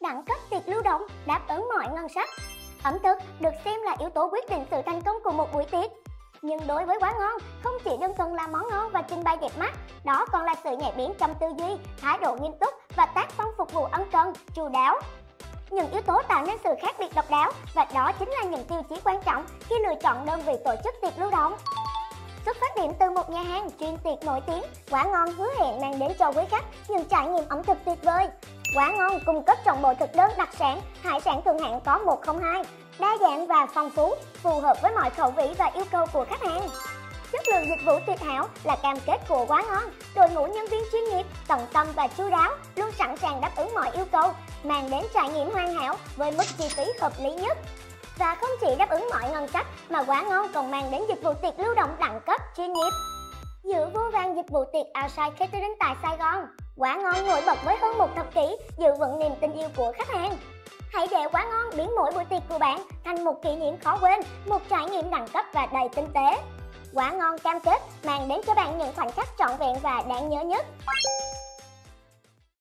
đẳng cấp tiệc lưu động đáp ứng mọi ngân sách. Ẩm thực được xem là yếu tố quyết định sự thành công của một buổi tiệc. Nhưng đối với Quá Ngon, không chỉ đơn thuần là món ngon và trình bày đẹp mắt, đó còn là sự nhạy bén trong tư duy, thái độ nghiêm túc và tác phong phục vụ ân cần, chu đáo. Những yếu tố tạo nên sự khác biệt độc đáo và đó chính là những tiêu chí quan trọng khi lựa chọn đơn vị tổ chức tiệc lưu động. Xuất phát điểm từ một nhà hàng chuyên tiệc nổi tiếng, Quá Ngon hứa hẹn mang đến cho quý khách những trải nghiệm ẩm thực tuyệt vời. Quá Ngon cung cấp trọn bộ thực đơn đặc sản, hải sản thượng hạng có 102, đa dạng và phong phú, phù hợp với mọi khẩu vị và yêu cầu của khách hàng. Chất lượng dịch vụ tuyệt hảo là cam kết của Quá Ngon. Đội ngũ nhân viên chuyên nghiệp, tận tâm và chu đáo luôn sẵn sàng đáp ứng mọi yêu cầu, mang đến trải nghiệm hoàn hảo với mức chi phí hợp lý nhất. Và không chỉ đáp ứng mọi ngân sách mà Quá Ngon còn mang đến dịch vụ tiệc lưu động đẳng cấp chuyên nghiệp. Giữa vô vàn dịch vụ tiệc Outside Catering tại Sài Gòn, Quá Ngon nổi bật với hơn một thập kỷ giữ vững niềm tin yêu của khách hàng. Hãy để Quá Ngon biến mỗi buổi tiệc của bạn thành một kỷ niệm khó quên, một trải nghiệm đẳng cấp và đầy tinh tế. Quá Ngon cam kết mang đến cho bạn những khoảnh khắc trọn vẹn và đáng nhớ nhất.